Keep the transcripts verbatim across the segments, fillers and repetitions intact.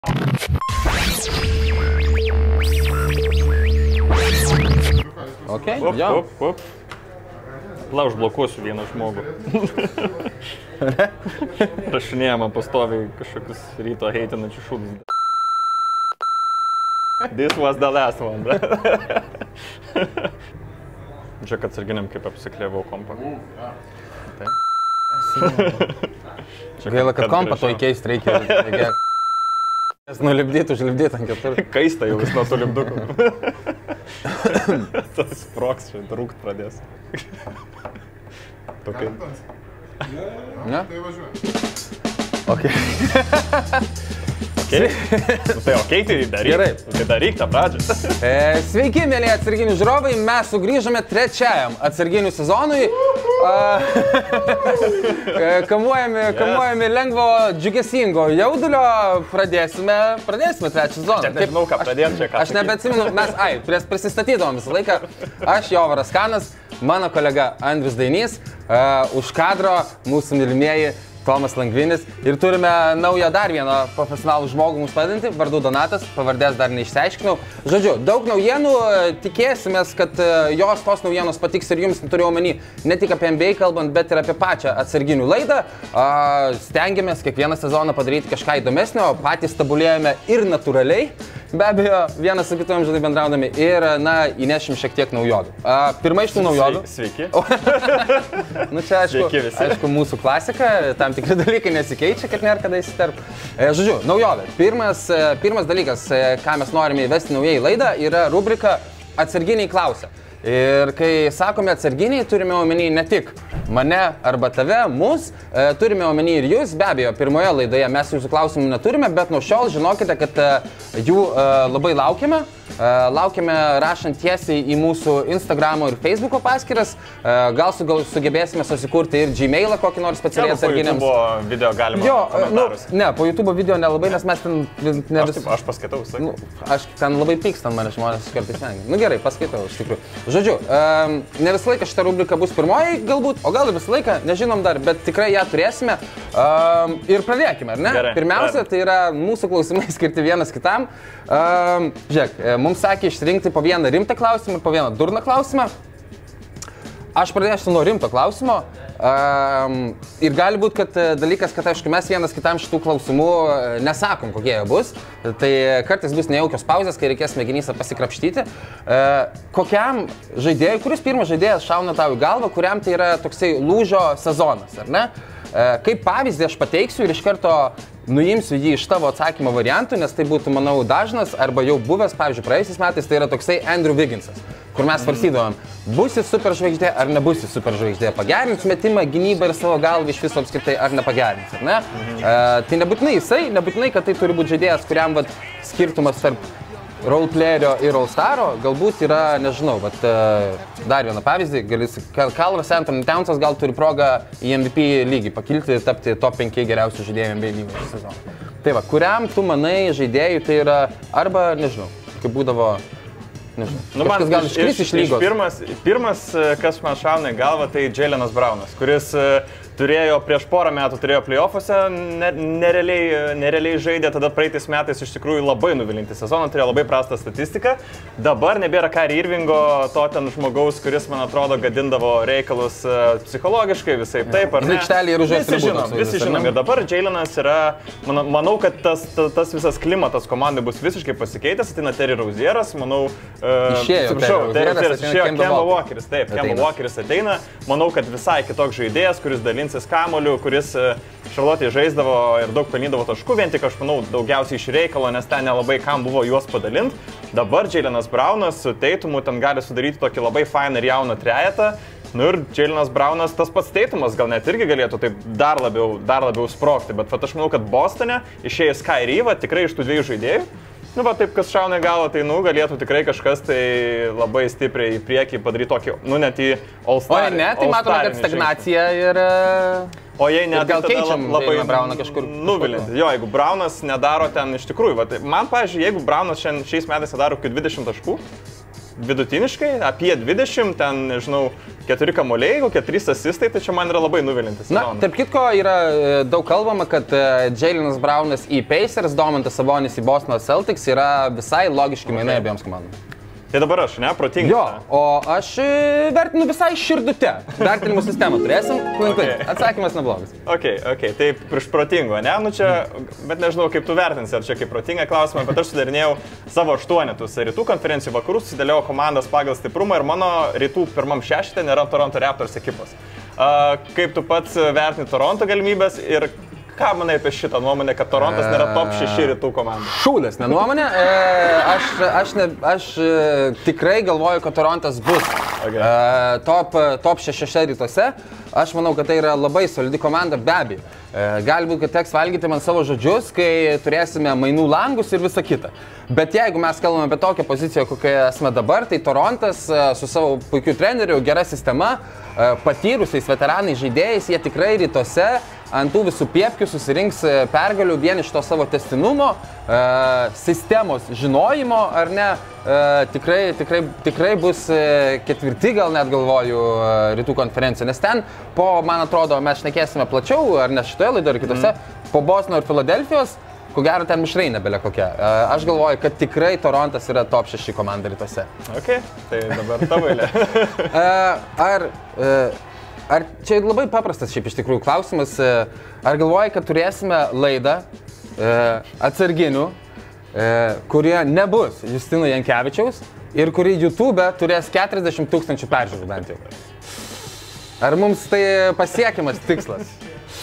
Okay, up, jo. up, up. La, užblokuosiu vieną žmogų. Rašinėja man pastoviai kažkokius ryto heitinančius šūdus. This was the last one. Žiūrėk, atsarginiam, kaip apsiklėvau kompą. Gaila, kad kompą to įkeist reikia. Nulipdyti, užlipdyti ant keturių. Kaista jau vis nuo to lipdukų. Tas sproks, čia rūkt pradės. Tokia. Ne? Tai važiuoja. Ok. Okay. Nu, tai okei, okay, tai daryk. Gerai. Tai daryk tą pradžią. E, sveiki, mėlyje atsarginių žiūrovai, mes sugrįžome trečiajam atsarginių sezonui. A, kamuojami, Yes. kamuojami lengvo, džiugesingo jaudulio. Pradėsime, pradėsime trečią sezoną. Aš nežinau, ką pradėm čia, ką Aš nebeatsimenu, mes, ai, prieš prisistatydavom visą laiką. Aš Jovaras Kanas, mano kolega Andrius Dainys, uh, už kadro mūsų mylimieji Tomas Langvinis ir turime naują dar vieną profesionalų žmogų mums padinti, vardu Donatas, pavardės dar neišsiaiškinau. Žodžiu, daug naujienų, tikėsimės, kad jos tos naujienos patiks ir jums, turiu omeny, ne tik apie N B A kalbant, bet ir apie pačią atsarginių laidą. Stengiamės kiekvieną sezoną padaryti kažką įdomesnio, patys tobulėjame ir natūraliai, be abejo, vienas su kitu amžinai bendraudami ir, na, įnešim šiek tiek naujovių. Pirma iš tų naujovių. Sveiki. Nu čia, aišku, aišku, mūsų klasika, tam tikri dalykai nesikeičia, kad nėra kada įsiterp. Žodžiu, naujovė. Pirmas, pirmas dalykas, ką mes norime įvesti naujai į laidą, yra rubrika Atsarginiai klausia. Ir kai sakome atsarginiai, turime omeny ne tik mane arba tave, mus, turime omeny ir jūs. Be abejo, pirmoje laidoje mes jūsų klausimų neturime, bet nuo šiol žinokite, kad jų labai laukiame. Laukiame rašant tiesiai į mūsų Instagramo ir Facebooko paskyras. Gal su, gal sugebėsime susikurti ir Gmailą kokį nors specialiai atsarginiams. Po YouTube video galima jo, komentarus. Nu, ne, po YouTube video nelabai, nes mes ten... Ne aš, vis... taip, aš paskaitau visą laiką. Nu, aš ten labai pykstam mane žmonės kartais vengia. Nu gerai, paskaitau, iš tikrųjų. Žodžiu, um, ne visą laiką šitą rubriką bus pirmoji galbūt, o gal ir visą laiką, nežinom dar, bet tikrai ją turėsime. Um, ir pradėkime, ar ne? Gerai, Pirmiausia, tai yra mūsų klausimai skirti vienas kitam. Um, žiūrėk, mums sakė išrinkti po vieną rimtą klausimą ir po vieną durną klausimą. Aš pradėsiu nuo rimto klausimo. Um, ir gali būti, kad dalykas, kad aišku, mes vienas kitam šitų klausimų nesakom, kokie jie bus. Tai kartais bus nejaukios pauzės, kai reikės smegenyse pasikrapštyti. Uh, kokiam žaidėjui, kuris pirmas žaidėjas šauna tau į galvą, kuriam tai yra toksai lūžio sezonas, ar ne? Uh, kaip pavyzdį aš pateiksiu ir iš karto nuimsiu jį iš tavo atsakymo variantų, nes tai būtų, manau, dažnas arba jau buvęs, pavyzdžiui, praėjusiais metais, tai yra toksai Andrew Wigginsas, kur mes svarstydavom, busi superžvaigždė ar nebusi superžvaigždė, pagerins metimą, gynybą ir savo galvą iš viso apskritai ar nepagerins, ar ne? Mhm. Uh, tai nebūtinai jisai, nebūtinai, kad tai turi būti žaidėjas, kuriam vat, skirtumas tarp roleplayerio ir all-staro, galbūt yra, nežinau, bet uh, dar vieną pavyzdį, galis, Karlas Anthony Townsas gal turi progą į M V P lygį pakilti ir tapti top penki geriausių žaidėjų N B A lygos sezoną. Tai va, kuriam tu manai žaidėjų tai yra, arba, nežinau, kaip būdavo, nežinau, nu, man gal iškris iš, iš lygos. Iš pirmas, pirmas, kas man šauna į galvą, tai Jaylenas Brownas, kuris turėjo prieš porą metų, turėjo play-offuose, nerealiai, nerealiai žaidė, tada praeitais metais iš tikrųjų labai nuvilinti sezoną, turėjo labai prastą statistiką. Dabar nebėra Kyrie Irvingo, to ten žmogaus, kuris, man atrodo, gadindavo reikalus psichologiškai, visai taip, ar ne? Aikštelėje ir už jos visi žinom, visi žinom. Ir dabar Jaylenas yra, manau, manau kad tas, tas, tas visas klimatas komandai bus visiškai pasikeitęs, ateina Terry Rozieras, manau, išėjo, uh, Terry Rozieras, išėjo Kemba Walkeris, taip, Kemba Walkeris ateina, manau, kad visai kitoks žaidėjas, kuris dalinsis kamoliu, kuris Šarlotėje žaisdavo ir daug pelnydavo taškų, vien tik aš manau daugiausiai iš reikalo, nes ten nelabai kam buvo juos padalinti. Dabar Jaylenas Brownas su Tatumu ten gali sudaryti tokį labai fainą ir jauną trejetą. Nu ir Jaylenas Brownas, tas pats Tatumas gal net irgi galėtų taip dar labiau, dar labiau sprogti, bet vat, aš manau, kad Bostone išėjęs Kyrie, va, tikrai iš tų dviejų žaidėjų, nu va taip, kas šauna į galvą, tai nu galėtų tikrai kažkas tai labai stipriai į priekį padaryti tokį, nu net į all-star. O ne, tai matome, kad stagnacija ir... O jei ne, gal tai keičiam labai Browną kažkur nuvilinti. Jo, jeigu Brownas nedaro ten iš tikrųjų, va, tai man, pavyzdžiui, jeigu Brownas šiais metais nedaro iki dvidešimt taškų, vidutiniškai, apie dvidešimt, ten, nežinau, keturi kamuoliai, kokie trys asistai, tai čia man yra labai nuvilintis. Na, tarp kitko, yra daug kalbama, kad Jaylenas Brownas į Pacers, Domantas Sabonis į Bostono Celtics yra visai logiški mainai okay. abiems komandoms. Tai dabar aš, ne, protingas. Jo, o aš vertinu visai širdute. Vertinimo sistemą turėsim, klin klin. Okay. Atsakymas neblogas. Ok, ok, tai prieš protingo, ne, nu čia, bet nežinau, kaip tu vertinsi, ar čia kaip protinga klausimą, bet aš sudarinėjau savo aštuonetus rytų konferencijų vakarų, susidėliau komandas pagal stiprumą ir mano rytų pirmam šeštete nėra Toronto Raptors ekipos. Uh, kaip tu pats vertini Toronto galimybės ir ką manai apie šitą nuomonę, kad Torontas nėra top šeši rytų komanda? Šūdas, ne nuomonė. E, aš aš, ne, aš e, tikrai galvoju, kad Torontas bus okay. e, top, top šešiuose rytuose. Aš manau, kad tai yra labai solidi komanda, be abejo. E, galbūt, kad teks valgyti man savo žodžius, kai turėsime mainų langus ir visa kita. Bet jeigu mes kalbame apie tokią poziciją, kokią esame dabar, tai Torontas su savo puikiu treneriu, gera sistema, patyrusiais veteranais žaidėjais, jie tikrai rytuose ant tų visų piepkių susirinks pergalių vien iš to savo tęstinumo, sistemos žinojimo, ar ne, tikrai, tikrai, tikrai bus ketvirti, gal net galvoju, rytų konferencija. Nes ten, po, man atrodo, mes šnekėsime plačiau, ar ne šitoje laidoje, ar kitose, mm. po Bostono ir Filadelfijos, ko gero ten mišrai nebelė kokia. Aš galvoju, kad tikrai Torontas yra top šeši komanda rytuose. Ok, tai dabar tavo eilė. Ar, ar čia labai paprastas šiaip iš tikrųjų klausimas. Ar galvoji, kad turėsime laidą atsarginių, kurie nebus Justino Jankevičiaus ir kuri YouTube turės keturiasdešimt tūkstančių peržiūrų bent jau? Ar mums tai pasiekiamas tikslas?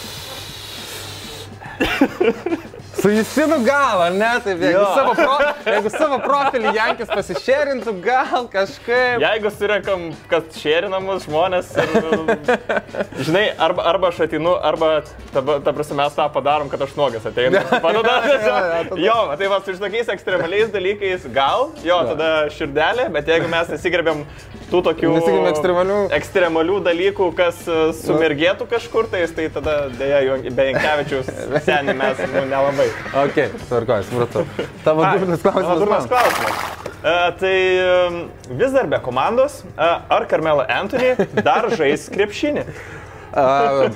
Su Justinu gal, ar ne? Taip, jeigu, savo pro, jeigu savo profilį Jankis pasišėrintų, gal kažkaip... Jeigu surenkam, kad šėrinamus žmonės ir... Žinai, arba, arba aš atinu, arba ta, ta prasme mes tą padarom, kad aš nuogas ateinu. Padada, jo, tai va, su tokiais ekstremaliais dalykais gal, jo, tada širdelė, bet jeigu mes nesigerbėm tų tokių ekstremalių. ekstremalių dalykų, kas sumergėtų kažkur, tai, tai tada dėja be Jankevičiaus senį mes nu, nelabai. Ok, tvarkoju, supratau. Tavo durnas klausimas. Tavo durnas klausimas. Uh, tai um, vis dar be komandos, uh, ar Carmelo Anthony dar žais krepšinį? Uh,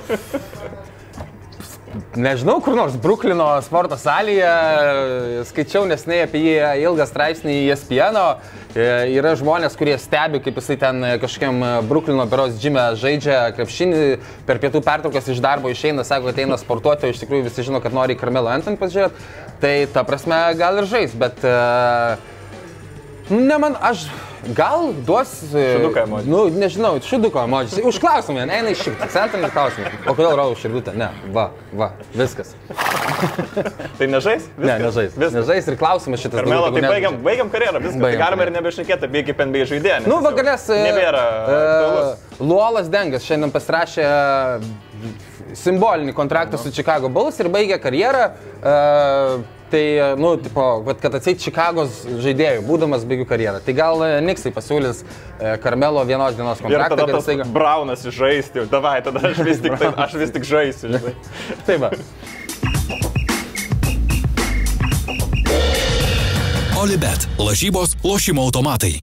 nežinau, kur nors Bruklino sporto salėje, skaičiau nesnei apie jį ilgą straipsnį į E S P N. Yra žmonės, kurie stebi, kaip jisai ten kažkokiam Bruklino beros džime žaidžia krepšinį, per pietų pertraukas iš darbo išeina, sako, kad eina sportuoti, o iš tikrųjų visi žino, kad nori Carmelo Anthony pasižiūrėti. Tai ta prasme gal ir žais, bet... Ne man, aš gal duos... Šuduką emodžių. Nu, nežinau, šuduko emodžių. Užklausom, ne, eina iš šimtą centų ir klausim. O kodėl rau širdutę? Ne, va, va, viskas. Tai nežais? Viskas. Ne, nežais. Viskas. Nežais ir klausimas šitas. Carmelo, tai baigiam, baigiam karjerą, viskas. Baigiam. Tai galime ir nebešnekėti apie kaip N B A žaidėją. Nu, va, galės... Nebėra aktualus. Luolas Dengas šiandien pasirašė simbolinį kontraktą su Chicago Bulls ir baigė karjerą. Tai, nu, tipo, kad atseit Čikagos žaidėjų, būdamas baigiu karjerą. Tai gal Knicksai pasiūlys Carmelo vienos dienos kontraktą. Ir tada tas jisai... Braunas žaisti, davai, tada aš vis tik, tai, aš vis tik žaisiu, žinai. Taip va. Olibet. Lažybos, lošimo automatai.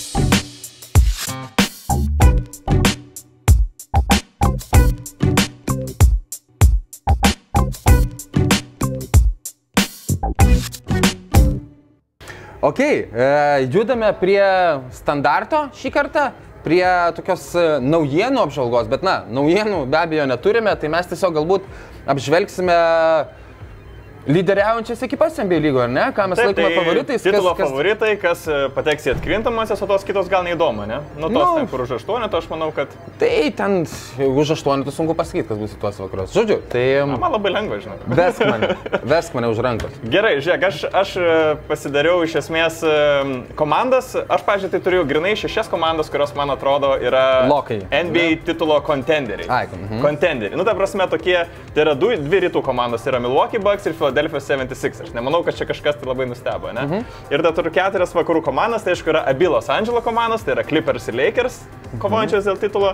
Ok, e, judame prie standarto šį kartą, prie tokios naujienų apžvalgos, bet na, naujienų be abejo neturime, tai mes tiesiog galbūt apžvelgsime lyderiaujančias ekipas N B A lygoje, ar ne? Ką mes Taip, laikome tai favoritais? Titulo kas, kas... favoritai, kas pateks į atkrintamąsias, o tos kitos gal neįdomu, ne? Nu, tos, nu, ten, kur už aštuonetą, aš manau, kad... Tai ten už aštuonetą sunku pasakyti, kas bus į tuos vakarus. Žodžiu, tai... Na, man labai lengva, žinau. Vesk mane, vesk mane už rankos. Gerai, žiūrėk, aš, aš pasidariau iš esmės komandas. Aš, pažiūrėjau, tai turiu grinai šešias komandas, kurios, man atrodo, yra Lokai. N B A titulo kontenderiai. Ai, mhm. Kontenderiai. Nu, ta prasme, tokie, tai yra du, dvi rytų komandos, tai yra Milwaukee Bucks ir Philadelphia seventy-six. Aš nemanau, kad čia kažkas tai labai nustebo, ne? Mhm. Ir dar turiu keturias vakarų komandas, tai aišku yra abi Los Andželo komandos, tai yra Clippers ir Lakers, kovojančios dėl titulo.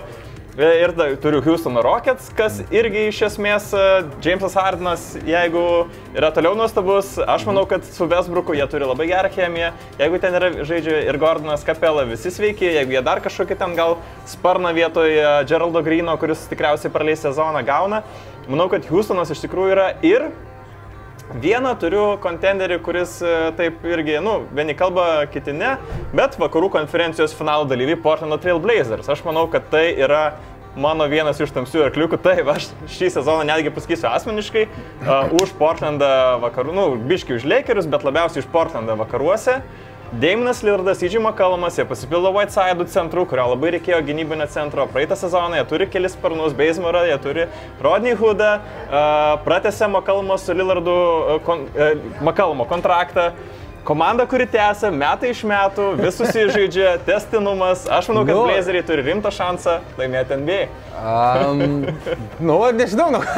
Ir da, turiu Houstono Rockets, kas irgi iš esmės Jamesas Hardenas, jeigu yra toliau nuostabus, aš manau, kad su Westbrooku jie turi labai gerą chemiją. Jeigu ten yra žaidžia ir Gordonas, Capela, visi sveiki, jeigu jie dar kažkokį ten gal sparną vietoje Geraldo Greeno, kuris tikriausiai praleis sezoną, gauna, manau, kad Houstonas iš tikrųjų yra ir vieną turiu kontenderį, kuris taip irgi, nu, vieni kalba, kiti ne, bet vakarų konferencijos finalo dalyviai Portlando Trail Blazers. Aš manau, kad tai yra mano vienas iš tamsių arkliukų. Taip, aš šį sezoną netgi pasakysiu asmeniškai, uh, už Portlandą vakarų, nu, biški už Lakerius, bet labiausiai už Portlandą vakaruose. Damonas Lillardas, T J McCollumas, jie pasipildo Whiteside'ų centrų, kurio labai reikėjo gynybinio centro. Praeitą sezoną jie turi kelis sparnus, Bazemarą, jie turi Rodney Hoodą, uh, pratęsė McCollumo su Lillardu uh, kon, uh, McCollumo kontraktą. Komanda, kuri tęsia metai iš metų, vis susižaidžia, testinumas. Aš manau, kad nu, Blazeriai turi rimtą šansą laimėti N B A. Um, nu, nežinau, nu.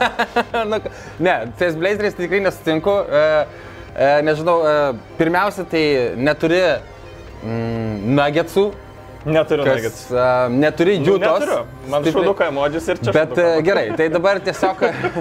Ne, ties Blazeriais tikrai nesutinku. Uh, Nežinau, pirmiausia, tai neturi mm, nuggetsų. Neturiu kas, nuggets. Uh, neturi Jutos. Neturiu. Man šuduka emodžius ir čia Bet šuduka. Gerai, tai dabar tiesiog...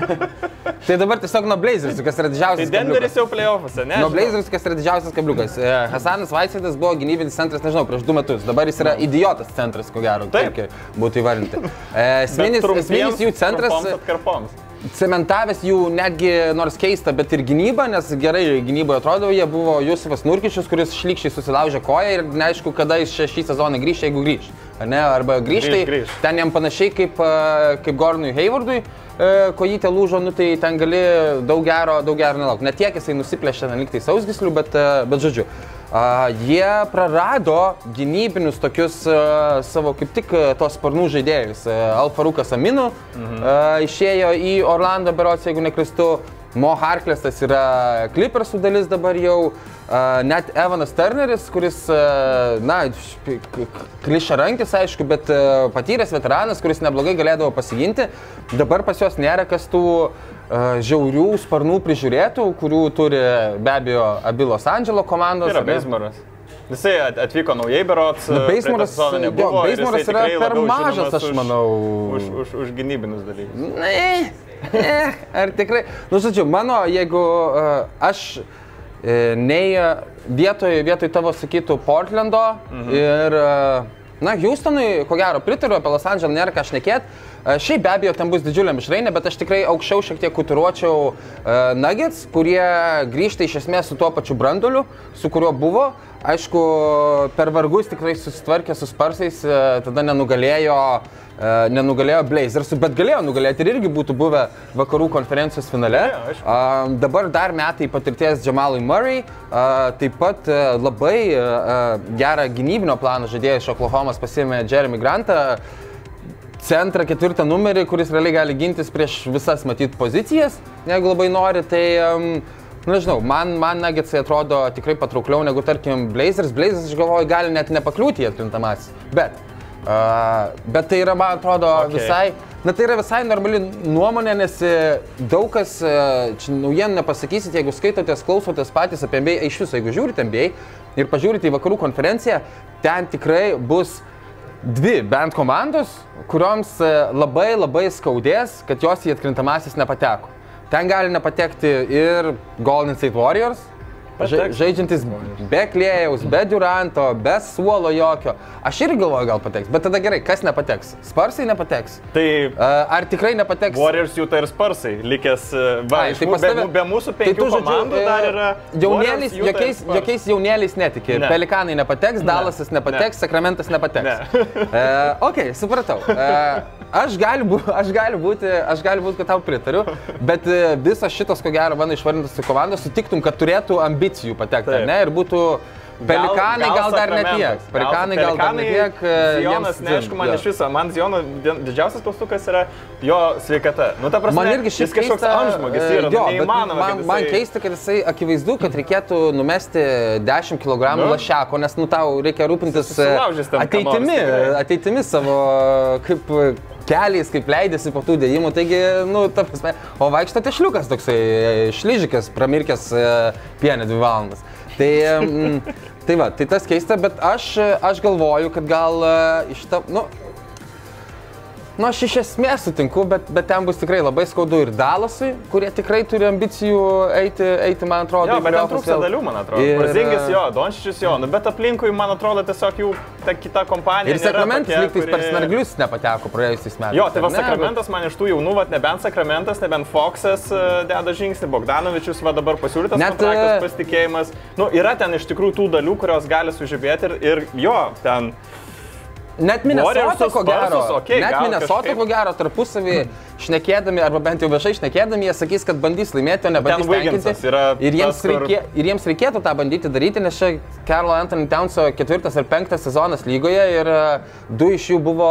tai dabar tiesiog nuo Blazers, kas yra didžiausias kabliukas. Tai Denveris jau play-offuose, ne? Nuo Blazers, kas yra didžiausias kabliukas. Hasanas Whiteside'as buvo gynybinis centras, nežinau, prieš du metus. Dabar jis yra idiotas centras, ko gero. Taip. Būtų įvardinti. Esminis, esminis jų centras... Cementavęs jų netgi, nors keista, bet ir gynyba, nes gerai gynyboje atrodo, jie buvo Jusufas Nurkičius, kuris šlykščiai susilaužė koją ir neaišku, kada jis šį sezoną grįš, jeigu grįš. Ne? Arba grįž, tai grįž. Ten jam panašiai kaip, kaip Gordonui Haywardui, kojytė lūžo, nu tai ten gali daug gero, daug gero nelauk. Net tiek jisai nusiplėšė ten liktai sausgyslių, bet, bet žodžiu. Uh, jie prarado gynybinius tokius uh, savo kaip tik uh, tos sparnų žaidėjus. Uh, Al-Farukas Aminu mhm. uh, išėjo į Orlando berods, jeigu neklystu. Mo Harklesas yra Clippersų dalis dabar jau. Uh, net Evanas Turneris, kuris, uh, na, klišarankis aišku, bet uh, patyręs veteranas, kuris neblogai galėdavo pasiginti. Dabar pas juos nėra kas tų uh, žiaurių sparnų prižiūrėtų, kurių turi be abejo abi Los Andželo komandos. Yra Bazemaras. Jisai atvyko naujai berots, Bazemaras nebuvo. Bazemaras yra per mažas, aš manau. Už, už, už gynybinius dalykus. Ne, ar tikrai. Nu, žodžiu, mano, jeigu uh, aš nei vietoj, vietoj tavo sakytų Portlando mhm. ir, na, Houstonui, ko gero, pritariu, apie Los Andželą nėra ką šnekėt. Šiaip be abejo, ten bus didžiulė mišrainė, bet aš tikrai aukščiau šiek tiek kuturuočiau uh, Nuggets, kurie grįžta iš esmės su tuo pačiu branduoliu, su kuriuo buvo. Aišku, per vargus tikrai susitvarkė su Spursais, uh, tada nenugalėjo, uh, nenugalėjo Blazersų, bet galėjo nugalėti ir irgi būtų buvę vakarų konferencijos finale. Uh, dabar dar metai patirties Jamalui Murray, uh, taip pat uh, labai uh, gerą gynybinio plano žaidėjas iš Oklahomos pasiėmė Jeremy Grantą. Centrą ketvirtą numerį, kuris realiai gali gintis prieš visas matyt pozicijas, jeigu labai nori, tai, um, nežinau, man, man Nuggetsai atrodo tikrai patraukliau negu, tarkim, Blazers. Blazers, aš galvoju, gali net nepakliūti į atkrintamasis, bet, uh, bet tai yra, man atrodo, okay. visai, na tai yra visai normali nuomonė, nes daug kas, čia naujienų nepasakysit, jeigu skaitotės, klausotės patys apie N B A, iš viso, jeigu žiūrite N B A ir pažiūrite į vakarų konferenciją, ten tikrai bus dvi bent komandos, kurioms labai labai skaudės, kad jos į atkrintamasis nepateko. Ten gali nepatekti ir Golden State Warriors, ža žaidžiantis be Klėjaus, be Duranto, be suolo jokio. Aš irgi galvoju, gal pateks, bet tada gerai, kas nepateks? Spursai nepateks. Tai ar tikrai nepateks? Warriors jų tai ir Spursai, likęs, va, Ai, tai be, tave, be mūsų penkių tai komandų žodžiu, dar yra... Jaunėlis, jokiais, jokiais jaunėliais netiki. Ne. Pelikanai nepateks, ne. Dallasas nepateks, ne. Sakramentas nepateks. Ne. uh, ok, supratau. Uh, aš galiu būti, aš galiu būti, aš galiu būti, kad tau pritariu, bet uh, visas šitas, ko gero, mano išvardintas komandos, sutiktum, kad turėtų ambicijų patekti, ne? Ir būtų Pelikanai gal, gal, gal dar netiek. Pelikanai gal dar netiek. Zionas, neaišku, man iš viso, man Ziono didžiausias klaustukas yra jo sveikata. Nu, ta prasme, man irgi šis kažkoks amžmogis yra, jo, neįmanoma. Man, jisai... man keista, kad jisai akivaizdu, kad reikėtų numesti dešimt kilogramų nu? lašeko, nes nu tau reikia rūpintis ateitimi, ateitimi savo kaip keliais, kaip leidėsi po tų dėjimų. Taigi, nu, ta prasme, o vaikšto tešliukas toksai, šlyžikas, pramirkęs pienę dvi valandas. Tai, mm, tai va, tai tas keista, bet aš, aš galvoju, kad gal iš ta, nu, Nu, aš iš esmės sutinku, bet, bet ten bus tikrai labai skaudu ir Dalasui, kurie tikrai turi ambicijų eiti, eiti man atrodo. Jo, bet ten trūksta dalių, man atrodo. Ir... Porzingis jo, Dončičius jo, nu, bet aplinkui, man atrodo, tiesiog jų ta kita kompanija. Ir Sakramentas lygtais kuri... per Snarglius nepateko praėjusiais metais. Jo, tai va Sakramentas man iš tų jaunų, va, nebent Sakramentas, nebent Foxas deda žingsnį, Bogdanovičius va dabar pasiūlytas Net... kontraktas, pasitikėjimas. Nu, yra ten iš tikrųjų tų dalių, kurios gali sužibėti ir, ir jo, ten... Net Minnesota, ko gero, okay, net Minnesota, kažkaip... ko gero, tarpusavį šnekėdami, arba bent jau viešai šnekėdami, jie sakys, kad bandys laimėti, o nebandys tenkinti. Ir jiems, tas, reikė, kur... ir jiems reikėtų tą bandyti daryti, nes čia Karlo Anthony Townso ketvirtas ar penktas sezonas lygoje ir du iš jų buvo,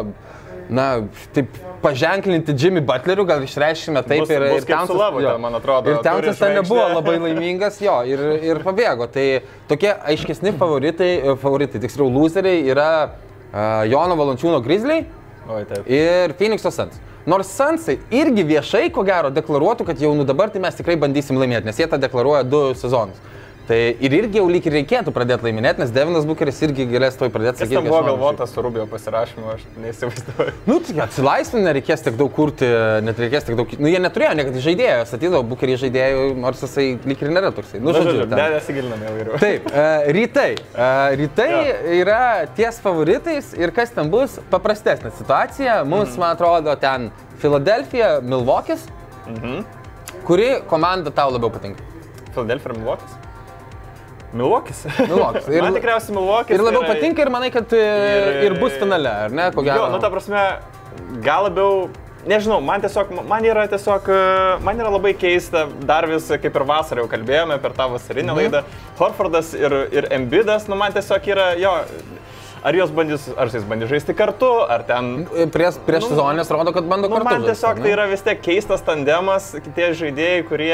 na, taip paženklinti Jimmy Butleriu, gal išreiškime taip. Bus, ir bus ir Townsas, lavo, ten, man atrodo, ir Townsas ten nebuvo labai laimingas, jo, ir, ir pabėgo. Tai tokie aiškesni favoritai, favoritai tiksliau loseriai yra Uh, Jono Valančiūno Grizzliai Oi, taip. ir Phoenix'o Suns. Nors Sunsai irgi viešai, ko gero, deklaruotų, kad jau nu dabar tai mes tikrai bandysim laimėti, nes jie tą deklaruoja du sezonus. Tai ir irgi jau lyg ir reikėtų pradėti laiminėti, nes Devinas Bukeris irgi galės toj pradėti sakyti. Kas ten buvo galvotas su Rubio pasirašymu, aš neįsivaizduoju. Nu, tai atsilaisvinti nereikės tiek daug kurti, net reikės tiek daug... Nu, jie neturėjo niekada žaidėjo, statydavo Bukerį žaidėjų, nors jisai lyg ir nėra toksai. Nu, žodžiu, ne, nesigiliname jau geriau. Taip, uh, rytai. Uh, rytai ja. Yra ties favoritais ir kas ten bus, paprastesnė situacija. Mums, mm. man atrodo, ten Philadelphia, Milwaukee'is. Mhm. Kuri komanda tau labiau patinka? Philadelphia ir Milwaukee'is? Milwaukee'is. Milwaukee'is. Ir, man tikriausiai Milwaukee'is. Ir labiau patinka ir manai, kad ir, ir bus finale, ar ne? Ko gero. Jo, nu ta prasme, gal labiau, nežinau, man tiesiog, man yra tiesiog, man yra labai keista, dar vis, kaip ir vasarą jau kalbėjome per tą vasarinę mhm. laidą, Horfordas ir, ir Embiidas, nu man tiesiog yra, jo, ar jos bandys, ar jis bandys žaisti kartu, ar ten... Prieš, prieš nu, sezonės rodo, kad bando nu, kartu. Man tiesiog žaisti, tai yra vis tiek keistas tandemas, tie žaidėjai, kurie...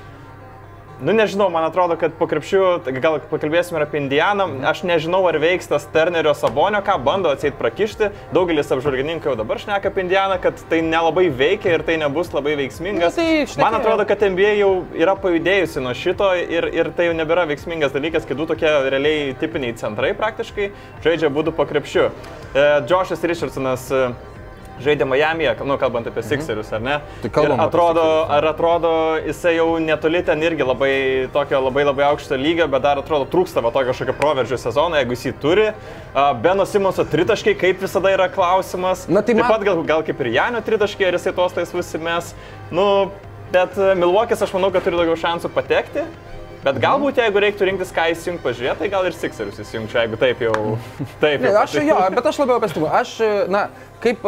Nu nežinau, man atrodo, kad po krepšių, gal pakalbėsime apie Indianą, aš nežinau, ar veiks tas Turnerio Sabonio, ką bando atseit prakišti, daugelis apžvalgininkų jau dabar šneka apie Indianą, kad tai nelabai veikia ir tai nebus labai veiksmingas. Nu, tai šnekė, man atrodo, kad N B A jau yra pajudėjusi nuo šito ir, ir tai jau nebėra veiksmingas dalykas, kai du tokie realiai tipiniai centrai praktiškai žaidžia būdų po krepšių. E, Joshas Richardsonas žaidė Miami'e, nu, kalbant apie Sixerius, ar ne? Tai ir atrodo, ar atrodo, jisai jau netoli ten irgi labai tokio labai labai aukšto lygio, bet dar atrodo trūksta va tokio kažkokio proveržio sezono, jeigu jis jį turi. Beno Simonso tritaškai, kaip visada yra klausimas. Na, tai man... Taip pat gal, gal kaip ir Janio tritaškai, ar jisai tuos laisvus įmes. Nu, bet Milwaukee'is aš manau, kad turi daugiau šansų patekti. Bet galbūt, jeigu reiktų rinktis, ką įsijungt pažiūrėti, tai gal ir Sixerius įsijungčiau, jeigu taip jau... Taip jau ne, aš jo, bet aš labiau apestimu. Aš, na, kaip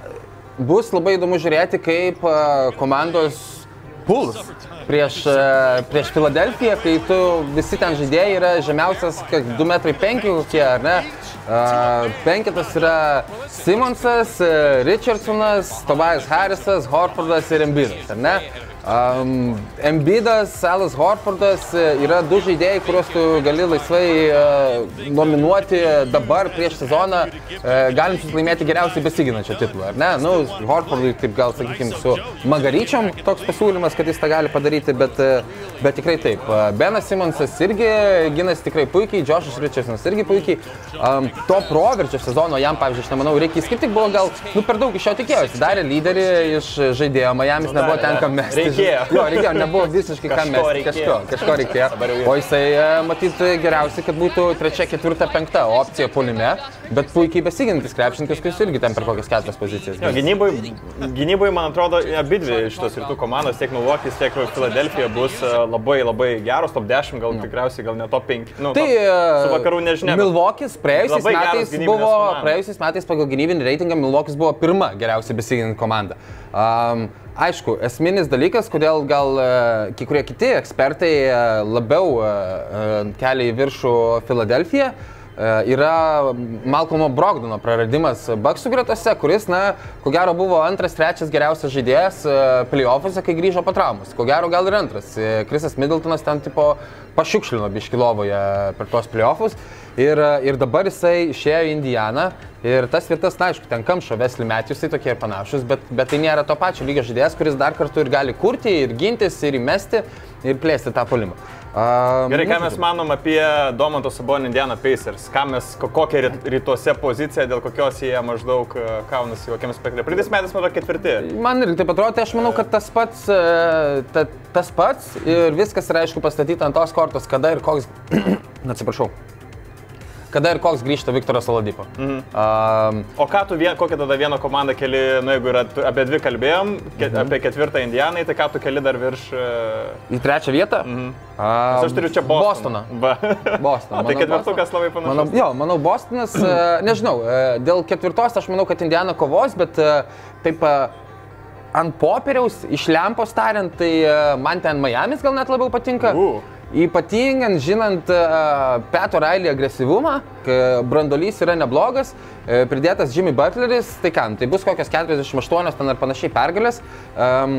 bus labai įdomu žiūrėti, kaip komandos puls prieš, prieš Filadelfiją, kai tu visi ten žaidėjai yra žemiausias, kiek du metrai penki kokie, ar ne? Penketas yra Simonsas, Richardsonas, Tobias Harrisas, Horfordas ir Embiidas, ar ne? Um, Embiidas, Alas Horfordas yra du žaidėjai, kuriuos tu gali laisvai uh, nominuoti dabar prieš sezoną, uh, galinčius laimėti geriausiai besiginančio titulą, ar ne? Nu, Horfordui, taip gal sakykime, su Magaryčiom toks pasiūlymas, kad jis tą gali padaryti, bet, uh, bet tikrai taip. Uh, Benas Simonsas irgi ginasi tikrai puikiai, Joshas Richardsonas irgi puikiai. Um, to proveržio sezono jam, pavyzdžiui, aš nemanau, reikia, jis kaip tik buvo gal, nu, per daug iš jo tikėjosi, darė lyderį iš žaidėjo, Miamis nu, nebuvo ten kam mesti. Reikėjo. Jo, reikėjo, nebuvo visiškai kam mesti, kažko, kažko reikėjo. O jisai, matyt, geriausiai, kad būtų trečia, ketvirta, penkta opcija puolime, bet puikiai besiginantis krepšininkas, kuris irgi ten per kokias keturias pozicijas. Jo, gynybai, gynybai, man atrodo, abidvi šitos rytų komandos, tiek Milwaukee'is, tiek Philadelphia bus labai labai geros, top dešimt, gal no. tikriausiai, gal ne top penki. Nu, tai top, su vakarų nežinia. Milwaukee'is praėjusiais metais buvo, praėjusiais metais pagal gynybinį reitingą Milwaukee'is buvo pirma geriausiai besiginanti komanda. Um, Aišku, esminis dalykas, kodėl gal uh, kai kurie kiti ekspertai uh, labiau uh, kelia į viršų Filadelfiją, uh, yra Malcolmo Brogdono praradimas Bucksų gretose, kuris, na, ko gero buvo antras, trečias geriausias žaidėjas uh, play-offuose, kai grįžo po traumos. Ko gero gal ir antras. Chrisas Middletonas ten tipo pašiukšlino biškilovoje per tuos play-offus. Ir, ir dabar jisai išėjo į Indianą ir tas vietas, na, aišku, ten Kamšo, Wesley Matthews, tai tokie ir panašus, bet, bet tai nėra to pačio lygio žaidėjas, kuris dar kartu ir gali kurti, ir gintis, ir įmesti, ir plėsti tą puolimą. Uh, Gerai, ką mes manom apie Domanto Sabonį Indiana Pacers? Ką mes, kokią rytuose poziciją, dėl kokios jie maždaug kaunasi, kokiam spektrui? Praeitais metais, matau, ketvirti. Man irgi taip atrodo, tai aš manau, kad tas pats, ta, tas pats ir viskas yra, aišku, pastatyta ant tos kortos, kada ir koks, atsiprašau, kada ir koks grįžta Viktoras Oladipo. Mhm. Um, o ką tu, vien, kokią tada vieną komandą keli, nu jeigu yra, apie dvi kalbėjom, ke, mhm. apie ketvirtą Indianai, tai ką tu keli dar virš... Į trečią vietą? Mhm. Um, aš turiu čia Bostoną. Bostoną. Bostoną. O, tai ketvirtukas labai panašus. Manau, jo, manau, Bostonas, nežinau, dėl ketvirtos aš manau, kad Indiana kovos, bet taip ant popieriaus, iš lempos tariant, tai man ten Miamis gal net labiau patinka. Uh. Ypatingant, žinant uh, Pat O'Reilly agresyvumą, brandolys yra neblogas, uh, pridėtas Jimmy Butleris, tai ką, tai bus kokios keturiasdešimt aštuonios ten ar panašiai pergalės, um,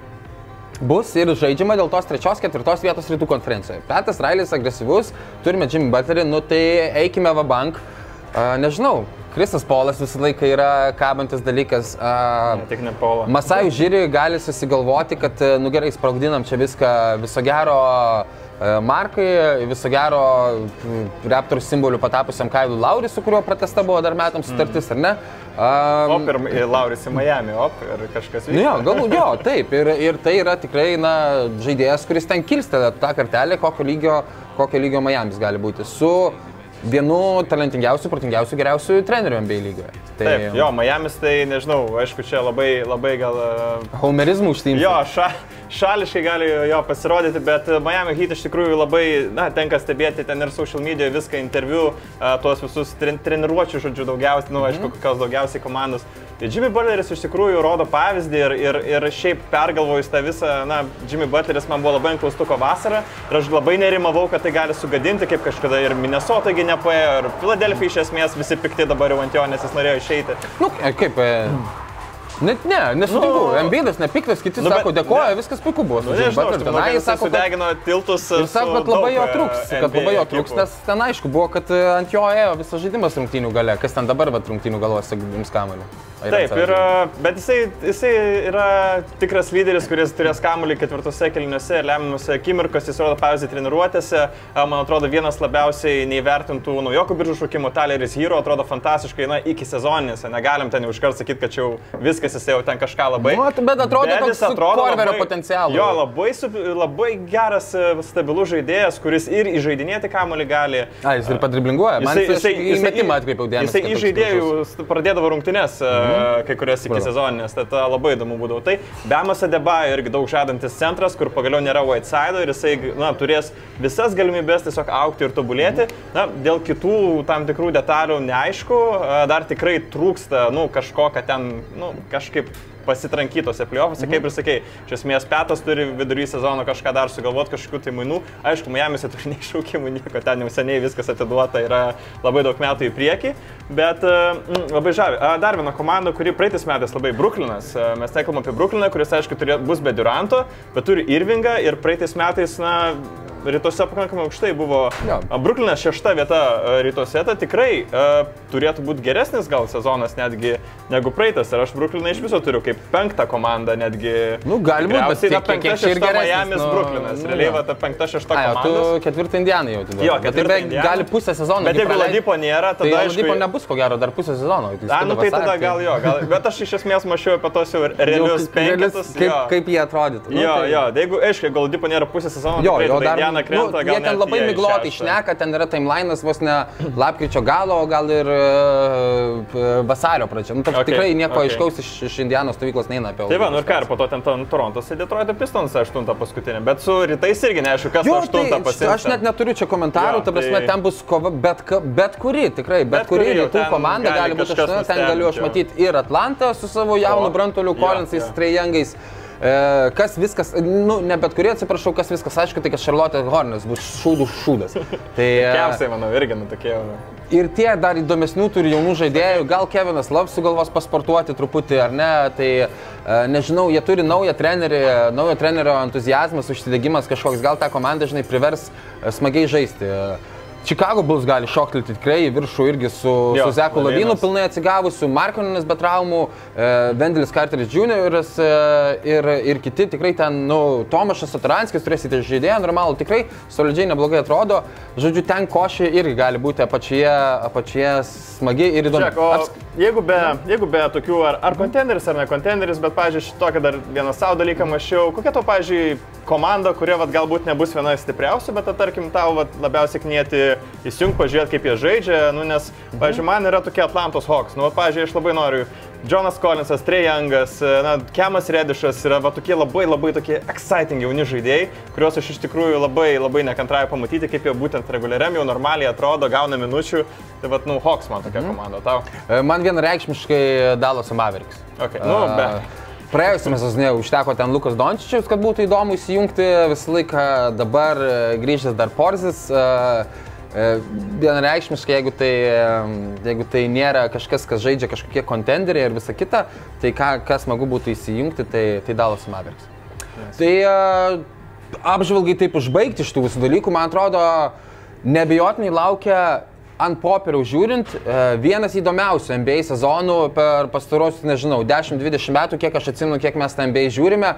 bus ir žaidžiama dėl tos trečios, ketvirtos vietos rytų konferencijoje. Patas O'Reilly's agresyvus, turime Jimmy Butlerį, nu tai eikime va bank, uh, nežinau. Krisas Polas visą laiką yra kabantis dalykas. Uh, ne, tik ne Pola. Masai Ujiri gali susigalvoti, kad, nu gerai, sprogdinam čia viską, viso gero uh, Markai, viso gero Raptors simbolių patapusiam Kailui Lauriui, su kuriuo pratesta buvo dar metams sutartis, mm. ar ne? Um, op ir Lauris į Miami, op, ir kažkas vyksta. Nu jo, galbūt jo, taip, ir, ir tai yra tikrai, na, žaidėjas, kuris ten kilstelė tą kartelę, kokio lygio, kokio lygio Miamis gali būti. Su vienu talentingiausių, protingiausių, geriausių trenerių N B A lygoje. Tai... Taip, jo, Miamis tai, nežinau, aišku, čia labai, labai gal... Homerizmų užsiimti. Jo, ša, šališkai gali jo pasirodyti, bet Miami Heat iš tikrųjų labai, na, tenka stebėti ten ir social media, viską, interviu, tuos visus tren, treniruočių, žodžiu, daugiausiai, nu, aišku, mm. kokios daugiausiai komandos. Tai Jimmy Butleris iš tikrųjų rodo pavyzdį ir, ir, ir šiaip pergalvojus tą visą, na, Jimmy Butleris man buvo labai ant klaustuko vasarą ir aš labai nerimavau, kad tai gali sugadinti, kaip kažkada ir Minnesota gi nepaėjo, ir Philadelphia iš esmės visi pikti dabar jau ant jo, nes jis norėjo išeiti. Nu, kaip... Net ne, nesutinku, nu, Embiidas nepiktas, kiti nu, sako, dėkoja, ne, viskas puiku buvo. Nu, nežinau, aš manau, kad jis sudegino tiltus su... Ir sako, kad labai jo trūks, kad labai jo trūks, nes ten aišku buvo, kad ant jo ėjo visas žaidimas rungtynių gale, kas ten dabar bet rungtynių galuose jums kamuolį. Taip, ir, bet jisai, jisai yra tikras lyderis, kuris turės kamuolį ketvirtose keliniuose, lemiamuose akimirkos, jis rodo pavyzdį treniruotėse, man atrodo vienas labiausiai neįvertintų naujokų biržų šaukimų, Tyleris Hero, atrodo fantastiškai, na, iki sezoninėse, negalim ten jau iškart sakyti, kad čia jau viskas jis jau ten kažką labai... Nu, bet atrodo, bet toks korverio potencialų. Jo, labai, labai geras, stabilus žaidėjas, kuris ir įžaidinėti kamuolį gali. A, jis ir padriblinguoja, man jis į metimą atkreipiau dėmesį. Jisai į žaidėjų pradėdavo rungtynes. Kai kurias iki sezoninės, tai labai įdomu būdavo. Tai Bemas Adebayo irgi daug žadantis centras, kur pagaliau nėra Whiteside'o ir jisai, na, turės visas galimybės tiesiog augti ir tobulėti. Na, dėl kitų tam tikrų detalių neaišku, dar tikrai trūksta, nu, kažko, kad ten, nu, kažkaip pasitrankytose play-offuose, kaip ir sakei, iš esmės Petas turi vidury sezono kažką dar sugalvoti, kažkokių tai mainų. Aišku, Miami'se turi neiššaukimų nieko, ten jau seniai viskas atiduota, yra labai daug metų į priekį, bet mm, labai žavi. Dar viena komanda, kuri praeitais metais labai Brooklynas, mes nekalbam apie Brooklyną, kuris, aišku, turė, bus be Duranto, bet turi Irvingą ir praeitais metais, na, rytuose pakankamai aukštai buvo. Ja. Brooklynas šešta vieta rytuose, tai tikrai uh, turėtų būti geresnis gal sezonas netgi negu praeitas. Ir aš Brooklyną iš viso turiu kaip penktą komandą netgi. Nu, gali būti, bet tiek, penkta, šešta Miami's, nu, Brooklynas. Nu, realiai, va, ta penkta, šešta komanda. Tu ketvirtą Indianą jau atiduosi. Jo, ketvirtą Indianą. Gali pusę sezono. Bet jeigu Oladipo nėra, tada tai aišku... Oladipo nebus, ko gero, dar pusę sezono. A, nu tai tada gal jo. Gal, bet aš iš esmės mačiau apie tos jau realius penketus. Kaip, kaip jie atrodytų. Nu, jo, tai... jo. Jeigu, aišku, jeigu Oladipo nėra pusę sezono, jo, tai jo, dar, Indiana krenta, nu, gal jie ten labai miglotai šneka, ten yra timelinas vos ne lapkričio galo, gal ir uh, vasario pradžia. Nu, okay, tikrai nieko okay. aiškaus iš, iš Indianos stovyklos neina apie Oladipo. Tai va, nu ir ką, ir po to ten Torontas į Detroito Pistons aštuntą paskutinį, bet su rytais irgi neaišku, kas aštuntą pasims. Aš net neturiu čia komentarų, jo, ta prasme, tai... ten bus kova, bet, bet kuri, tikrai, bet, bet kuri rytų komanda gali būti aštuntą, ten galiu aš matyti ir Atlantą su savo jaunu Brantoliu Collinsais, Trae Youngais. Kas viskas, nu, ne bet kurie, atsiprašau, kas viskas, aišku, tai kad Charlotte Hornets bus šūdų šūdas. Tai, Kiausiai, manau, irgi nutokie. Ir tie dar įdomesnių turi jaunų žaidėjų, gal Kevinas Love sugalvos pasportuoti truputį ar ne, tai nežinau, jie turi naują trenerį, naujo trenerio entuzijazmas, užsidegimas kažkoks, gal tą komandą, žinai, privers smagiai žaisti. Chicago Bulls gali šoktelti tikrai į viršų irgi su, jo, su Zeku Lavinu pilnai atsigavusiu, Markoninas be traumų, e, Vendelis Carteris juniorius e, ir, ir kiti tikrai ten, nu, Tomašas Satoranskis turėsite žaidėją normalų, tikrai solidžiai neblogai atrodo. Žodžiu, ten košė irgi gali būti apačioje, apačioje smagi ir įdomi. Žiūrėk, o Aps... jeigu, be, jeigu be tokių ar, ar kontenderis, ar ne kontenderis, bet, pavyzdžiui, šitokią dar vieną savo dalyką mačiau, kokia to, pavyzdžiui, komanda, kurie vat, galbūt nebus viena stipriausia, bet, tarkim, tau vat, labiausiai knieti įsijung, pažiūrėti, kaip jie žaidžia, nu, nes, pavyzdžiui, man yra tokie Atlantos Hawks, nu, vat, pavyzdžiui, aš labai noriu, Jonas Collinsas, Trae Youngas, na, Kemas Redišas yra va, tokie labai, labai tokie exciting jauni žaidėjai, kuriuos aš iš tikrųjų labai, labai nekantrauju pamatyti, kaip jie būtent reguliariam jau normaliai atrodo, gauna minučių, tai vat, nu, Hawks man tokia mm-hmm. komanda, tau? Man vienareikšmiškai Dallas Mavericks. Okay. Nu, be... Praėjusiame sezone užteko ten Lukas Dončičius, kad būtų įdomu įsijungti visą laiką, dabar grįžęs dar Porzis. Vienareikšmiškai, jeigu tai, jeigu tai nėra kažkas, kas žaidžia kažkokie kontenderiai ir visa kita, tai ką, kas smagu būtų įsijungti, tai, tai Dallas Mavericks. Yes. Tai apžvalgai taip užbaigti iš tų visų dalykų, man atrodo, neabejotinai laukia ant popieriaus žiūrint, vienas įdomiausių N B A sezonų per pastarosius, nežinau, dešimt dvidešimt metų, kiek aš atsimenu, kiek mes tą N B A žiūrime.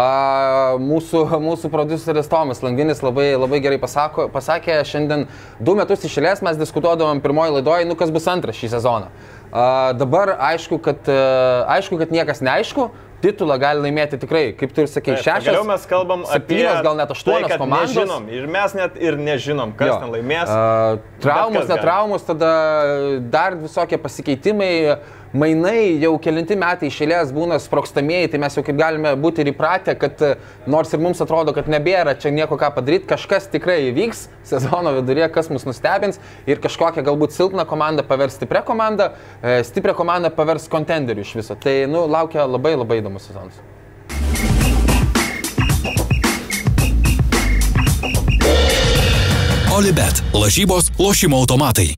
Mūsų, mūsų prodiuseris Tomas Langinis labai, labai gerai pasako, pasakė, šiandien du metus iš eilės mes diskutuodavom pirmoji laidoje, nu kas bus antras šį sezoną. Dabar aišku, kad, aišku, kad niekas neaišku. Titulą gali laimėti tikrai, kaip tu ir sakai, šešios, Galiau mes kalbam septynios, apie gal net aštuonios tai, komandos. Nežinom, ir mes net ir nežinom, kas jo. Ten laimės. Uh, traumus, netraumus, tada dar visokie pasikeitimai, mainai jau kelinti metai iš eilės būna sprogstamieji, tai mes jau kaip galime būti ir įpratę, kad nors ir mums atrodo, kad nebėra čia nieko ką padaryti, kažkas tikrai įvyks sezono viduryje, kas mus nustebins ir kažkokią galbūt silpną komandą pavers stiprią komandą, stiprią komandą pavers kontenderių iš viso. Tai, nu, laukia labai labai įdomus sezonas. Olibet. Lažybos, lošimo automatai.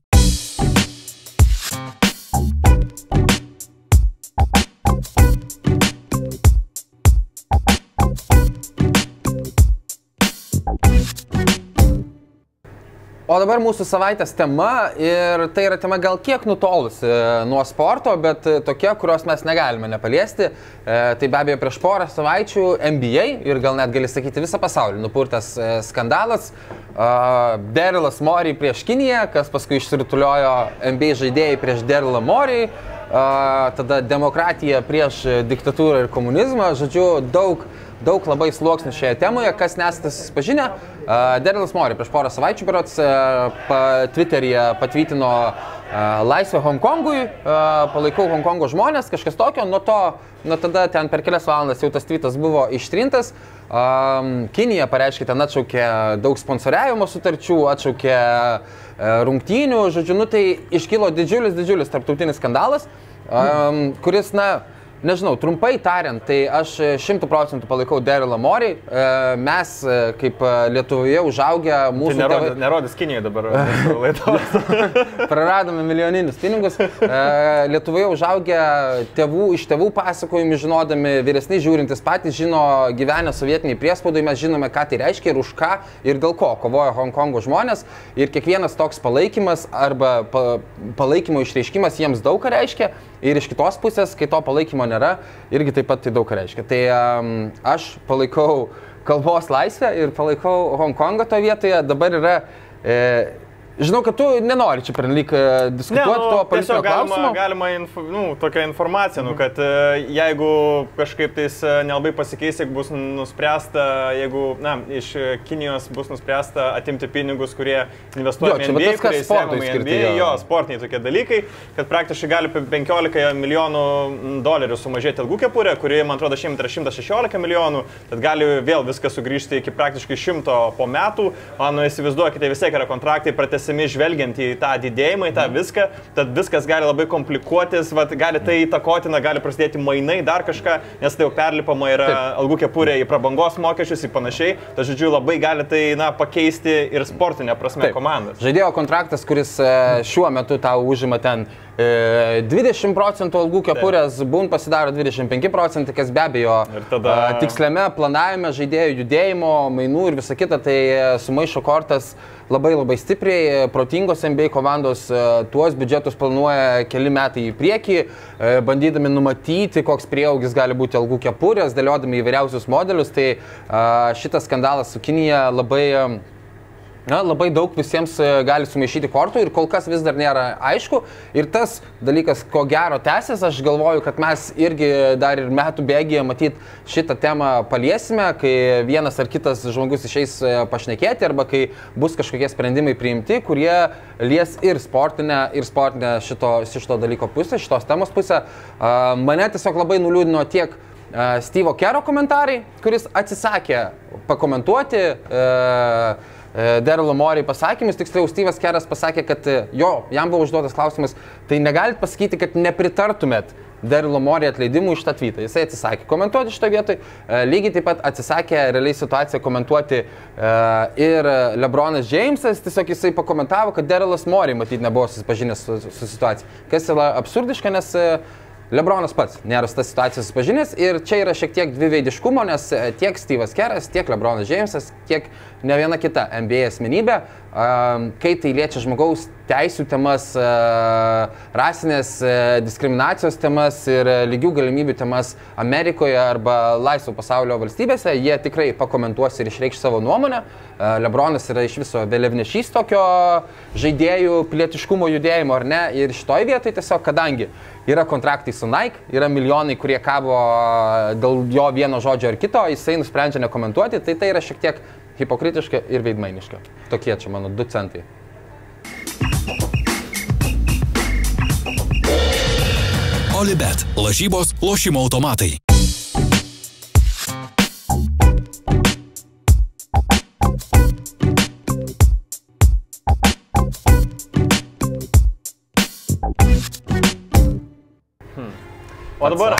O dabar mūsų savaitės tema, ir tai yra tema gal kiek nutolusi nuo sporto, bet tokia, kurios mes negalime nepaliesti. Tai be abejo prieš porą savaičių N B A ir gal net gali sakyti visą pasaulį nupurtas skandalas. Darylas Morey prieš Kiniją, kas paskui išsirutuliojo N B A žaidėjai prieš Darylą Morey, tada demokratija prieš diktatūrą ir komunizmą. Žodžiu, daug Daug labai sluoksnių šioje temoje, kas nesate susipažinę. Uh, Darylas Morey prieš porą savaičių berods uh, pa, Twitteryje patvytino uh, laisvę Hongkongui, uh, palaikau Hongkongo žmonės, kažkas tokio, nuo to, nuo tada ten per kelias valandas jau tas tweetas buvo ištrintas. Um, Kinija pareiškė, ten atšaukė daug sponsoriavimo sutarčių, atšaukė uh, rungtynių, žodžiu, nu tai iškilo didžiulis, didžiulis tarptautinis skandalas, um, kuris, na, nežinau, trumpai tariant, tai aš šimtų procentų palaikau Darylą Morey. Mes, kaip Lietuvoje užaugę mūsų... Tai nerodys, tėvai... nerodys Kinijoje dabar laidos. Praradome milijoninius pinigus. Lietuvoje užaugę tėvų, iš tėvų pasakojimų žinodami, vyresni žiūrintis patys žino, gyvenę sovietiniai priespaudai, mes žinome, ką tai reiškia ir už ką ir dėl ko kovoja Hongkongo žmonės. Ir kiekvienas toks palaikymas arba pa, palaikymo išreiškimas jiems daug ką reiškia. Ir iš kitos pusės, kai to palaikymo nėra, irgi taip pat tai daug ką reiškia. Tai um, aš palaikau kalbos laisvę ir palaikau Hongkongą toje vietoje. Dabar yra... E, Žinau, kad tu nenori čia pernelyg diskutuoti ne, nu, to politinio klausimo. Galima, galima info, nu, tokia informacija, nu, kad jeigu kažkaip tais nelabai pasikeis, jeigu bus nuspręsta, jeigu na, iš Kinijos bus nuspręsta atimti pinigus, kurie investuoja į N B A, kurie įsiemami į N B A, jo, sportiniai tokie dalykai, kad praktiškai gali penkiolika milijonų dolerių sumažėti ilgų kepurę, kuri, man atrodo, šiemet yra šimtas šešiolika milijonų, tad gali vėl viskas sugrįžti iki praktiškai šimto po metų. O, nu, įsivaizduokite, vis tiek yra kontraktai pratęsti žvelgiant į tą didėjimą, į tą viską, tad viskas gali labai komplikuotis, vat, gali tai įtakotina, gali prasidėti mainai, dar kažką, nes tai jau perlipama yra Taip. Algų kepurė į prabangos mokesčius, į panašiai, tad žodžiu labai gali tai na, pakeisti ir sportinę prasme Taip. Komandas. Žaidėjo kontraktas, kuris šiuo metu tau užima ten dvidešimt procentų algų kepurės, būn pasidaro dvidešimt penki procentai, kas be abejo tada... tiksliame planavime, žaidėjų judėjimo, mainų ir visa kita, tai sumaišo kortas labai labai stipriai. Protingos N B A komandos tuos biudžetus planuoja keli metai į priekį, bandydami numatyti, koks prieaugis gali būti algų kepurės, dėliodami įvairiausius modelius. Tai šitas skandalas su Kinija labai... Na, labai daug visiems gali sumaišyti kortų ir kol kas vis dar nėra aišku. Ir tas dalykas, ko gero tęsis, aš galvoju, kad mes irgi dar ir metų bėgyje matyt šitą temą paliesime, kai vienas ar kitas žmogus išeis pašnekėti arba kai bus kažkokie sprendimai priimti, kurie lies ir sportinę, ir sportinę šito, šito dalyko pusę, šitos temos pusę. Mane tiesiog labai nuliūdino tiek Steve'o Kero komentarai, kuris atsisakė pakomentuoti Darylo Morey pasakymus, tiksliau Steve'as Keras pasakė, kad jo, jam buvo užduotas klausimas, tai negalit pasakyti, kad nepritartumėt Darylo Morey atleidimų iš tą tweetą. Jisai atsisakė komentuoti šitą vietoj, lygiai taip pat atsisakė realiai situaciją komentuoti ir LeBronas Jamesas, tiesiog jisai pakomentavo, kad Darylas Morey matyt nebuvo susipažinęs su, su situacija, kas yra absurdiška, nes LeBronas pats nėra su tą situaciją susipažinęs ir čia yra šiek tiek dviveidiškumo, nes tiek Steve'as Keras, tiek LeBronas Jamesas, tiek ne viena kita N B A asmenybė, kai tai liečia žmogaus teisių temas, rasinės diskriminacijos temas ir lygių galimybių temas Amerikoje arba laisvo pasaulio valstybėse, jie tikrai pakomentuos ir išreikš savo nuomonę. LeBronas yra iš viso vėliavnešys tokio žaidėjų pilietiškumo judėjimo, ar ne? Ir šitoj vietoj tiesiog, kadangi yra kontraktai su Nike, yra milijonai, kurie kabo dėl jo vieno žodžio ar kito, jisai nusprendžia nekomentuoti, tai tai yra šiek tiek hipokritiška ir veidmainiška. Tokie čia mano du centai. Olibet. Lažybos, lošimo automatai. O dabar,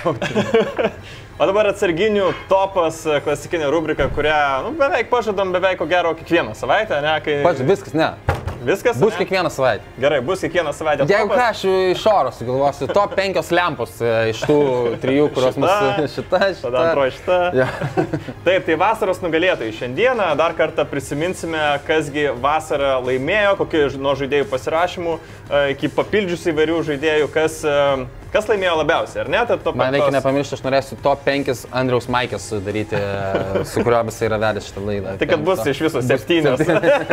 o dabar atsarginių topas, klasikinė rubrika, kurią nu, beveik pažadam, beveik ko gero kiekvieną savaitę, ne? Kai... Pažad, viskas, ne. Viskas? Bus ne? Kiekvieną savaitę. Gerai, bus kiekvieną savaitę. Jeigu ką, aš iš oro sugalvosiu, top penkios lempos iš tų trijų, kurios mūsų šita, šita. Tada antroji šita. Ja. Taip, tai vasaros nugalėtojai. Šiandieną dar kartą prisiminsime, kasgi vasarą laimėjo, kokie nuo žaidėjų pasirašymų, iki papildžiusių įvairių žaidėjų, kas... Kas laimėjo labiausiai, ar ne? Tai man reikia nepamiršti, aš norėsiu top penkis Andriaus Maikės sudaryti, su kuriuo jis yra vedęs šitą laidą. Tai kad bus to, iš viso septynios.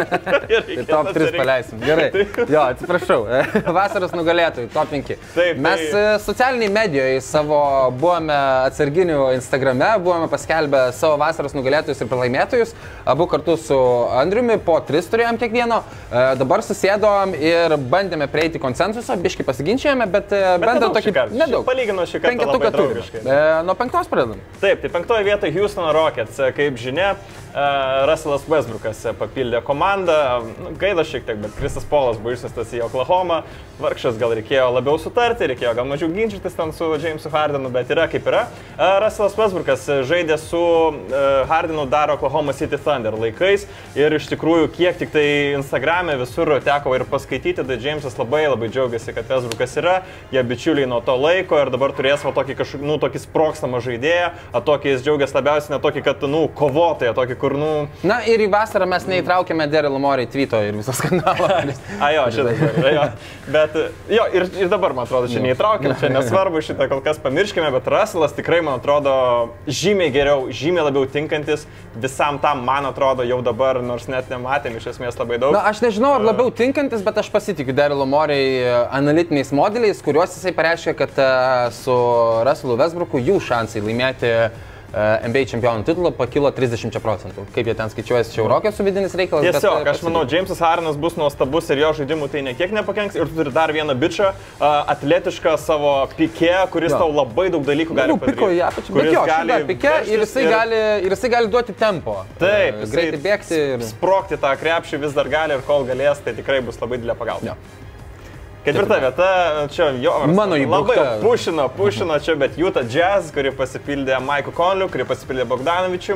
Tai top tris paleisim. Gerai. Jo, atsiprašau. Vasaros nugalėtojai, top penki. Taip, mes tai... socialiniai medijoje savo buvome atsarginių Instagrame, buvome paskelbę savo vasaros nugalėtojus ir pralaimėtojus. Abu kartu su Andriumi, po tris turėjom kiekvieno. Dabar susėdom ir bandėme prieiti konsensusą, biškai pasiginčijome, bet, bet bendrą tokį nedaug. Palygino šį kartą labai draugiškai. E, nuo penktos pradedam. Taip, tai penktoje vietoje Houstono Rockets, kaip žinia, Russellas Westbrookas papildė komandą. Gaila šiek tiek, bet Krisas Polas buvo išsiųstas į Oklahomą. Vargšas gal reikėjo labiau sutarti, reikėjo gal mažiau ginčytis ten su Jamesu Hardenu, bet yra kaip yra. Russellas Westbrookas žaidė su Hardenu dar Oklahoma City Thunder laikais ir iš tikrųjų kiek tik tai Instagrame visur teko ir paskaityti, tai Jamesas labai labai džiaugiasi, kad Westbrookas yra, jie bičiuliai nuo to laiko ir dabar turės va tokį kažkokį, nu, tokį sprogstamą žaidėją, o tokį jis džiaugiasi labiausiai, ne tokį, kad, nu, kovotoją, tokį, kur, nu... Na ir į vasarą mes neįtraukėme Darylo Morey tweeto ir visą skandalą. A jo, šitas, jo. Bet, jo, ir, ir dabar, man atrodo, čia neįtraukėm, čia nesvarbu, šitą kol kas pamirškime, bet Russellas tikrai, man atrodo, žymiai geriau, žymiai labiau tinkantis visam tam, man atrodo, jau dabar, nors net nematėm iš esmės labai daug. Na, aš nežinau, ar labiau tinkantis, bet aš pasitikiu Darylo Morey analitiniais modeliais, kuriuos jisai pareiškia, kad su Russellu Westbrooku jų šansai laimėti N B A čempionų titulą pakilo trisdešimt procentų. Kaip jie ten skaičiuojasi, čia Rocketsų vidinis reikalas. Tiesiog, aš manau, Jamesas Hardenas bus nuostabus ir jo žaidimų tai nekiek nepakenks. Ir tu turi dar vieną bičą, atletišką savo Piqué, kuris jo. Tau labai daug dalykų gali padaryti. Piko, ja, bet jo, gali Piqué ir jisai, ir... Gali, ir jisai gali duoti tempo. Taip, greitai bėgti ir... sprogti tą krepšį vis dar gali ir kol galės, tai tikrai bus labai didelė pagalba. Jo. Ketvirta vieta, čia jo, mano labai pušino, pušino čia, bet Utah Jazz, kuri pasipildė Mike'u Conley'u, kuri pasipildė Bogdanovičium.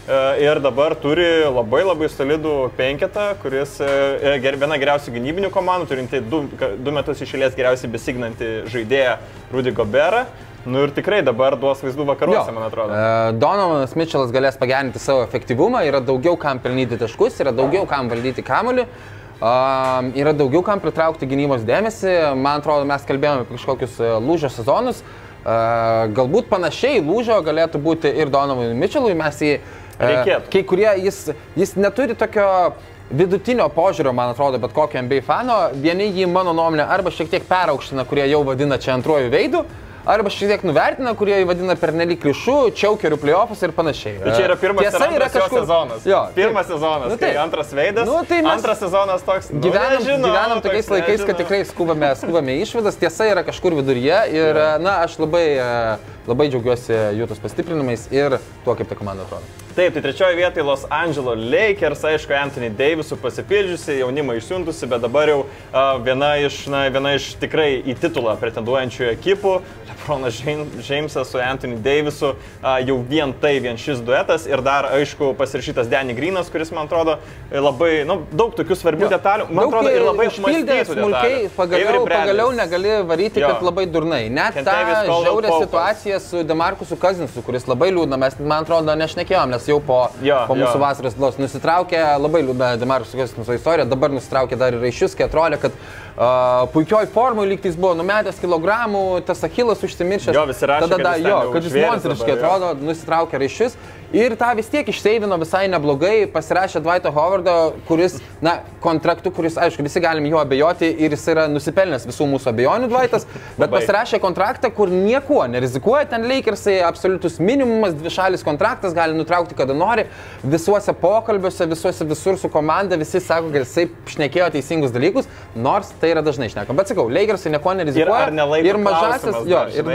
ir dabar turi labai labai solidų penketą, kuris viena geriausių gynybinių komandų, turinti du, du metus išėlės geriausiai besignantį žaidėją Rudy Goberą. Nu ir tikrai dabar duos vaizdų vakaruose, jo. Man atrodo. Donovanas Mitchellas galės pagerinti savo efektyvumą, yra daugiau kam pelnyti taškus, yra daugiau kam valdyti kamuolį, uh, yra daugiau kam pritraukti gynybos dėmesį. Man atrodo, mes kalbėjome apie kažkokius lūžio sezonus. Uh, galbūt panašiai lūžio galėtų būti ir Donovanui Mitchellui. Mes jį, uh, kai kurie, jis, jis neturi tokio vidutinio požiūrio, man atrodo, bet kokio N B A fano. Vieni jį, mano nuomonė, arba šiek tiek peraukština, kurie jau vadina čia antruoju veidu, arba šiek tiek nuvertina, kurie jį vadina pernelyg klišu, čiaukerių playoffus ir panašiai. Tai čia yra pirmas Tiesa, ir antras kažkur... sezonas. Jo, pirmas taip. sezonas, nu, kai antras veidas, nu, tai mes... antras sezonas toks, nu, gyvenam, nežinau, gyvenam toks, tokiais laikais, nežinau. Kad tikrai skubame, skubame išvadas. Tiesa yra kažkur viduryje ir, ja. na, aš labai, labai džiaugiuosi Jutos pastiprinimais ir tuo, kaip ta komanda atrodo. Taip, tai trečioje vietoje Los Angeles Lakers, aišku, Anthony Davis'u pasipildžiusi, jaunimą išsiuntusi, bet dabar jau uh, viena, iš, na, viena iš tikrai į titulą pretenduojančių ekipų, LeBronas Jamesas su Anthony Davis'u, uh, jau vien tai, vien šis duetas ir dar, aišku, pasirašytas Danny Greenas, kuris, man atrodo, labai, nu, daug tokių svarbių jo. detalių, man daug atrodo, ir labai apmąstytų detalių. Pagaliau, pagaliau negali varyti, jo. kad labai durnai. Net Kent tą žiaurę situaciją su DeMarcusu Cousinsu, kuris labai liūdna, mes, man atrodo, nešnekėjom, nes jau po, jo, po mūsų jo. vasaros los nusitraukė, labai liūdna DeMarcus Cousinso istorija, dabar nusitraukė dar ir Raišius, kai atrodė, kad uh, puikioj formui lygtais buvo numetęs kilogramų, tas Achilas užsimiršęs. Jo, visi rašė, tada, kad jis, jo, kad jis monstriškai atrodo, nusitraukė Raišius. Ir tą vis tiek išseivino visai neblogai, pasirašė Dwight'o Howardo, kuris, na, kontraktu, kuris, aišku, visi galim jo abejoti ir jis yra nusipelnęs visų mūsų abejonių Dwight'as, bet pasirašė kontraktą, kur niekuo nerizikuoja, ten Lakersai absoliutus minimumas, dvišalis kontraktas, gali nutraukti kada nori, visuose pokalbiuose, visuose visur su komanda, visi sako, kad jisai šnekėjo teisingus dalykus, nors tai yra dažnai šnekam. Bet sakau, Lakersai niekuo nerizikuoja ir, ir mažasis, jo, ir,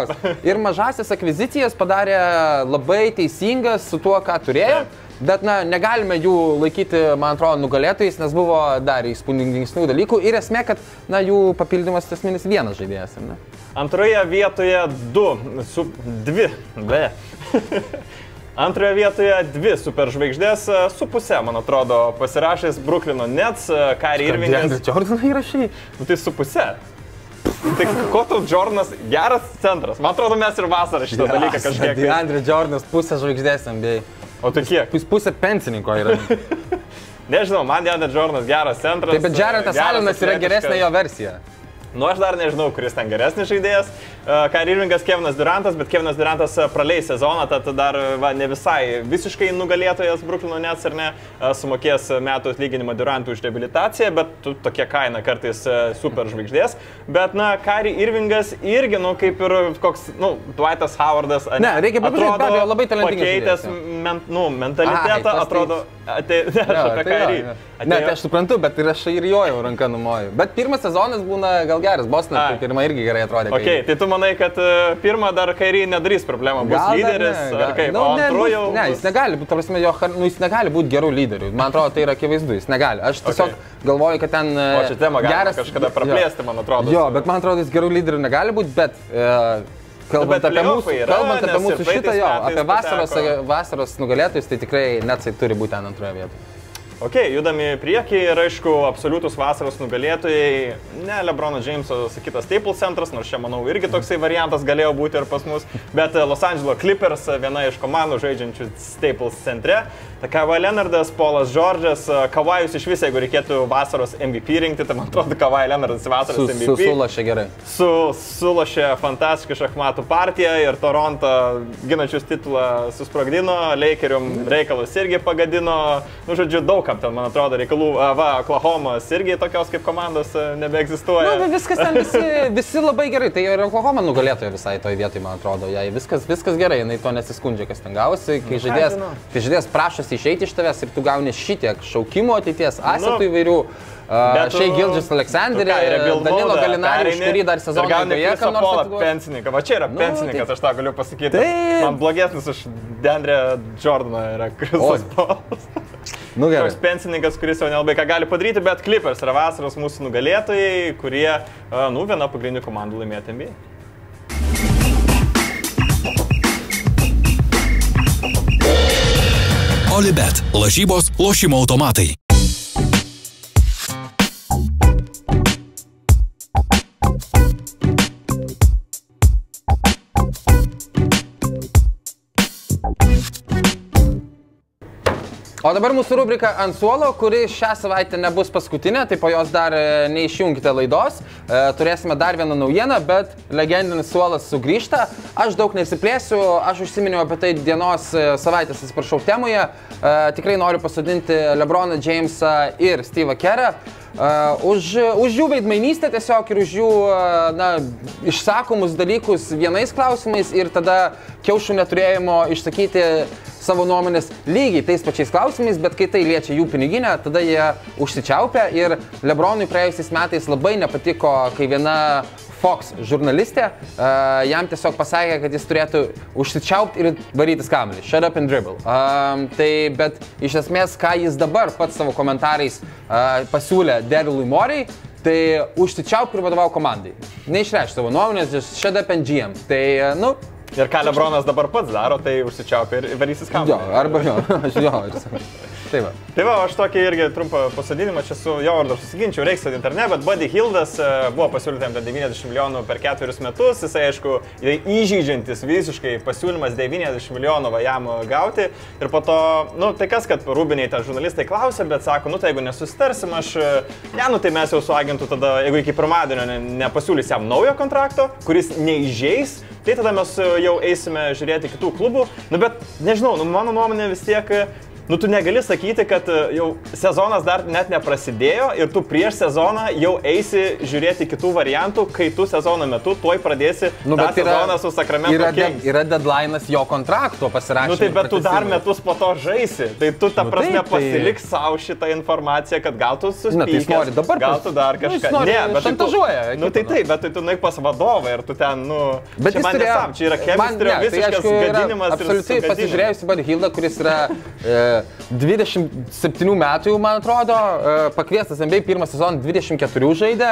ir mažasis akvizicijas padarė labai teisinga su tuo, ką turėjo, bet na, negalime jų laikyti, man atrodo, nugalėtojais, nes buvo dar įspūdingesnių dalykų ir esmė, kad na, jų papildymas esminis vienas žaidėjas. Ne? Antroje vietoje du, su, dvi, be. Antroje vietoje dvi superžvaigždės su pusė, man atrodo, pasirašęs Brooklyno Nets, Kyrie Irvingas. DeAndre Jordaną įrašai? Nu tai su pusė. Tai ko tu Jordanas geras centras? Man atrodo, mes ir vasarą šitą yes, dalyką kažkiek. DeAndre Jordanas pusė žvaigždės N B A. O tai kiek? Jis pusė pensininko yra. Nežinau, man DeAndre Jordanas geras centras. Taip, bet Jaretas Allenas yra geresnė jo versija. Nu, aš dar nežinau, kuris ten geresnis žaidėjas. Kyrie Irvingas, Kevinas Durantas, bet Kevinas Durantas praleis sezoną, tad dar va, ne visai visiškai nugalėtojas Brooklyno Nets, ar ne, sumokės metų atlyginimą Durantui už reabilitaciją, bet tu, tokia kaina kartais super žvaigždės. Bet, na, Kyrie Irvingas irgi, nu, kaip ir koks, nu, Dwight'as Howardas, ne, reikia pažiūrėti, be abejo, labai talentingas pakeitęs men, nu, mentalitetą, Ai, atrodo, atė, ne, aš apie Kyrie. Ne, tai aš suprantu, bet ir aš ir jojau ranką numoju. Bet pirmas sezonas būna gal geras, Bostonas, tai pirma irgi gerai atrodė. Okay, tai tu manai, kad uh, pirmą dar Kyrie nedarys problemą, bus gal lyderis, ne, gal, ar kaip, nu, o antru jau... Ne, jis negali būti, prasme, jo, nu, jis negali būti gerų lyderių. Man atrodo, tai yra akivaizdu, jis negali. Aš tiesiog okay. galvoju, kad ten... Uh, o čia tema geras kažkada praplėsti, man atrodo. Jo, bet man atrodo, jis gerų lyderių negali būti, bet... Uh, Kalbant, apie mūsų, yra, kalbant apie mūsų šitą, jo, apie vasaros, vasaros nugalėtojus, tai tikrai Netsai turi būti ten antroje vietoje. Ok, judami į priekį ir aišku, absoliutus vasaros nugalėtojai, ne LeBronas Jameso sakytas Staples centras, nors čia, manau, irgi toksai variantas galėjo būti ir pas mus, bet Los Angeles Clippers, viena iš komandų žaidžiančių Staples centre, Kawhi Leonardas, Paulas George'as, Kawhi'us iš viso, jeigu reikėtų vasaros M V P rinkti, tai man atrodo, Kawhi Leonardas vasaros su, M V P. Su, sulašė gerai. Su, sulašė fantastišką šachmatų partiją ir Toronto ginančius titulą susprogdino, Lakerium reikalus irgi pagadino, nu, žodžiu, daug kam ten, man atrodo, reikalų, va, Oklahomas irgi tokios kaip komandos nebeegzistuoja. Na, viskas ten visi, visi labai gerai, tai ir Oklahoma nugalėtoja visai toj vietoj, man atrodo, jai viskas, viskas gerai, jinai to nesiskundžia, kas ten gavosi, kai žaidėjas, kai žaidėjas prašosi išeiti iš tavęs ir tu gauni šitiek šaukimo ateities, asetų įvairių, Shai Gilgeous-Alexanderį, Danilo Gallinari, už kurį dar sezoną eigoje, kam nors atiduoja. Pensininką, va čia yra nu, pensininkas, tai... aš tą galiu pasakyti. Tai... Man blogesnis už DeAndre Jordaną yra Chrisas Paulas. Nu, toks pensininkas, kuris jau nelabai ką gali padaryti, bet Clippers yra vasaros mūsų nugalėtojai, kurie, nu, viena pagrindinių komandų laimėti N B A. Olibet. Lažybos, lošimo automatai. O dabar mūsų rubrika Ant suolo, kuri šią savaitę nebus paskutinė, tai po jos dar neišjungite laidos. Turėsime dar vieną naujieną, bet legendinis suolas sugrįžta. Aš daug nesiplėsiu, aš užsiminiau apie tai dienos savaitės, atsiprašau, temoje. Tikrai noriu pasodinti LeBroną Jamesą ir Steve'ą Kerrą. Uh, už, už jų veidmainystę tiesiog ir už jų uh, na, išsakomus dalykus vienais klausimais ir tada kiaušų neturėjimo išsakyti savo nuomonės lygiai tais pačiais klausimais, bet kai tai liečia jų piniginę, tada jie užsičiaupia ir LeBronui praėjusiais metais labai nepatiko, kai viena Fox žurnalistė uh, jam tiesiog pasakė, kad jis turėtų užsičiaupti ir varytis kamuolį. Shut up and dribble. Um, tai, bet iš esmės, ką jis dabar pats savo komentarais uh, pasiūlė Darylui Morey, tai užsičiaupti ir vadovau komandai. Neišreišk savo nuomonės, just shut up and G M. Tai, uh, nu... Ir ką LeBronas dabar pats daro, tai užsičiaupia ir varysis kamuolį. Jo, arba jo, aš jo. Ir... Tai va. Tai va, aš tokį irgi trumpą pasadinimą čia su jo vardu susiginčiau, reiks sodinti ar ne, bet Buddy Hildas buvo pasiūlytam devyniasdešimt milijonų per ketverius metus, jisai aišku, įžeidžiantis visiškai pasiūlymas devyniasdešimt milijonų va jam gauti ir po to, nu tai kas, kad rūbiniai tą žurnalistai klausė, bet sako, nu tai jeigu nesusitarsim, aš, ne, nu tai mes jau su agentu tada, jeigu iki pirmadienio ne, nepasiūlys jam naujo kontrakto, kuris neįžeis, tai tada mes jau eisime žiūrėti kitų klubų, nu bet nežinau, nu mano nuomonė vis tiek, nu tu negali sakyti, kad jau sezonas dar net neprasidėjo ir tu prieš sezoną jau eisi žiūrėti kitų variantų, kai tu sezono metu tuoj pradėsi nu, tą sezoną su Sacramento Kings. Yra deadline'as jo kontrakto pasirašymo. Nu tai bet tu dar metus po to žaisi, tai tu ta nu, prasme tai, pasiliks tai... savo šitą informaciją, kad gal tu suspykęs, tai gal tu dar kažką. Nu, ne, bet šantažuoja. Tu, nu tai taip, bet tai tu nueik pas vadovą ir tu ten, nu, bet čia man turėjo, nesam, čia yra chemistrio visiškas tai, gadinimas. Absoliučiai pasižiūrėjus į Buddy Hildą, kuris yra e, dvidešimt septynių metų jau, man atrodo, pakviestas N B A pirmą sezoną dvidešimt keturių žaidė.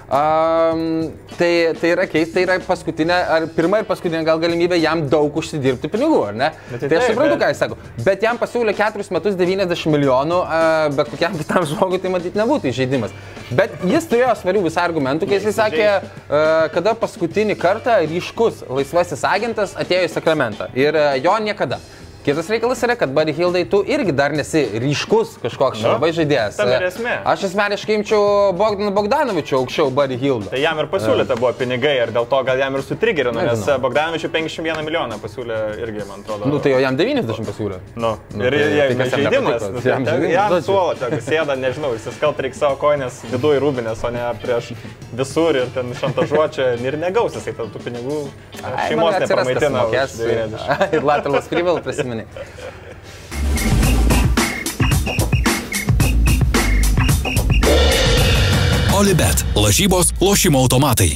Um, tai, tai yra keista, tai yra paskutinė, ar pirma ir paskutinė gal galimybė jam daug užsidirbti pinigų, ar ne? Bet tai, tai aš suprantu, bet... ką jis sako. Bet jam pasiūlė keturis metus devyniasdešimt milijonų, uh, bet kokiam kitam žmogui tai matyti nebūtų įžeidimas. Bet jis turėjo svarių visą argumentų, kai jis sakė, uh, kada paskutinį kartą ryškus laisvasis agentas atėjo į Sacramentą. Ir uh, jo niekada. Kitas reikalas yra, kad Buddy Hildai, tu irgi dar nesi ryškus kažkoks no, labai žaidėjas. Aš asmeniškai imčiau Bogdaną Bogdanovičių aukščiau Buddy Hildą. Tai jam ir pasiūlyta buvo pinigai ir dėl to gal jam ir sutrigerino, nes Bogdanovičių penkiasdešimt vieną milijoną pasiūlė irgi, man atrodo. Nu tai jau jam devyniasdešimt pasiūlė. Nu, nu ir jam tai žaidimas. Nu, jam jam suolo, tegu sėda, nežinau, įsiskalt reikia savo koinės viduje rūbinės, o ne prieš visur ir ten šantažuočia ir negaus jisai tų pinigų šeimos nepamaitina. Ir Lateralus Krivel prisimė. Olibet. Lažybos, lošimo automatai.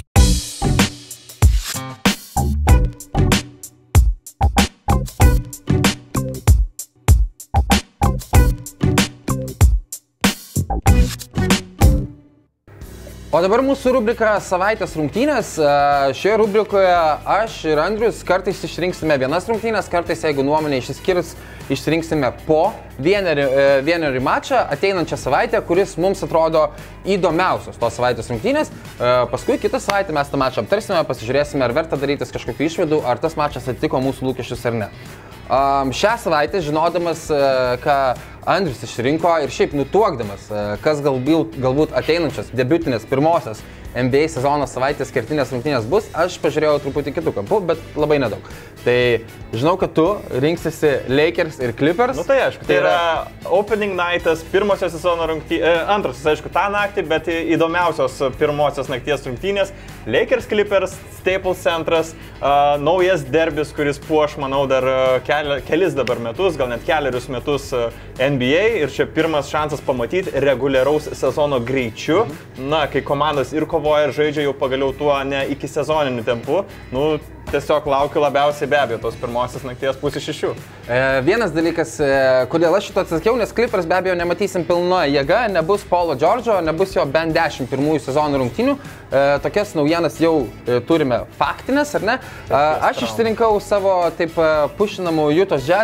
O dabar mūsų rubrika Savaitės rungtynės. Šioje rubrikoje aš ir Andrius kartais išrinksime vienas rungtynės, kartais, jeigu nuomonė išsiskirs, išrinksime po vienerį, vienerį mačą ateinančią savaitę, kuris mums atrodo įdomiausios tos savaitės rungtynės. Paskui kitą savaitę mes tą mačą aptarsime, pasižiūrėsime, ar verta darytis kažkokių išvadų, ar tas mačas atitiko mūsų lūkesčius ar ne. Um, šią savaitę, žinodamas, uh, ką Andrius išrinko ir šiaip nutuokdamas, uh, kas galbūt, galbūt ateinančias debiutinės pirmosios N B A sezono savaitės kertinės rungtynės bus, aš pažiūrėjau truputį kitų kampų, bet labai nedaug. Tai žinau, kad tu rinksisi Lakers ir Clippers. Nu tai aišku, tai yra opening nightas, pirmosios sezono rungtynės, e, antrosios aišku tą naktį, bet įdomiausios pirmosios nakties rungtynės. Lakers Clippers, Staples centras, uh, naujas derbis, kuris puoš, manau, dar keli, kelis dabar metus, gal net keliarius metus N B A ir čia pirmas šansas pamatyti reguliaraus sezono greičiu. Na, kai komandos ir kovoja ir žaidžia jau pagaliau tuo ne iki sezoniniu tempu, nu, tiesiog laukiu labiausiai be abejo tos pirmosios nakties pusės šešių. E, vienas dalykas, e, kodėl aš šito atsakiau, nes Clippers be abejo nematysim pilna jėga, nebus Paulo George'o, nebus jo bent dešimt pirmųjų sezono rungtynių. E, tokias naujienas jau e, turime faktinės, ar ne? E, aš išsirinkau savo taip pušinamų Utah Jazz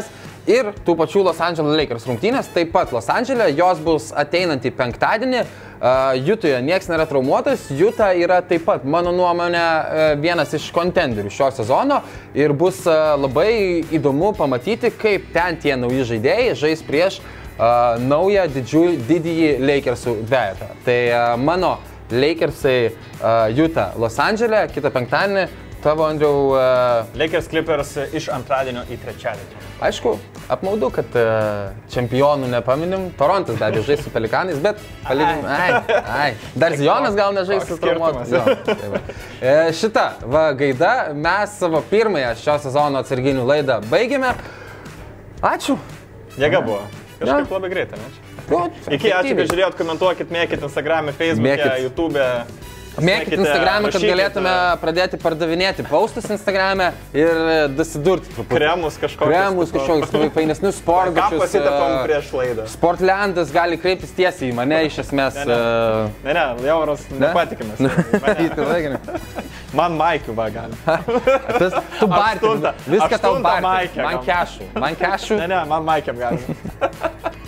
ir tų pačių Los Angeles Lakers rungtynės, taip pat Los Andžele, jos bus ateinantį penktadienį, uh, Jutoje nieks nėra traumuotas, Juta yra taip pat, mano nuomonė, uh, vienas iš kontenderių šio sezono ir bus uh, labai įdomu pamatyti, kaip ten tie nauji žaidėjai žais prieš uh, naują didžių, didįjį Lakersų dvejetą. Tai uh, mano Lakersai uh, Juta Los Andžele, kitą penktadienį, tavo, Andriau... Uh, Lakers Clippers iš antradienio į trečiadienį. Aišku, apmaudu, kad uh, čempionų nepaminim. Torontas be abejo žais su Pelikanais, bet palyginim... Ai, ai. Dar Zijonas gal nežais su traumuotas. Tai e, šita va, gaida, mes savo pirmąją šio sezono atsarginių laidą baigėme. Ačiū. Jėga buvo. Kažkaip ja. Labai greitai, ne? Nu, Iki, ačiū, kad žiūrėjot, komentuokit, mėkit Instagram'e, Facebook'e, YouTube'e. Mėkit Instagram'e, kad galėtume pradėti pardavinėti postus Instagram'e ir dasidurti truputį. Kremus kažkokius. Kremus kažkokius fainesnius sportbačius. Ką pasitapom prieš laidą. Sportlandas gali kreiptis tiesiai į mane, iš esmės. Ne, ne, ne, ne Jauras nepatikimės. Man maikių va gali. Tas, tu barti, viską tau barti. Man kešų. Man kešų. Ne, ne, man maikiam gali.